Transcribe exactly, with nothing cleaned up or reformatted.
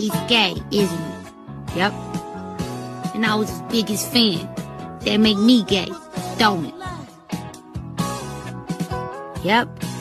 He's gay, isn't he? Yep. And I was his biggest fan. That make me gay, don't it? Yep.